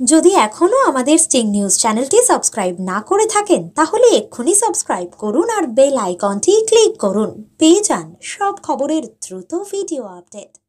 যদি এখনো আমাদের স্টিং নিউজ চ্যানেলটি সাবস্ক্রাইব না করে থাকেন তাহলে এক্ষুনি সাবস্ক্রাইব করুন আর বেল আইকনটি ক্লিক করুন। পেয়ে যান সব খবরের দ্রুত ভিডিও আপডেট।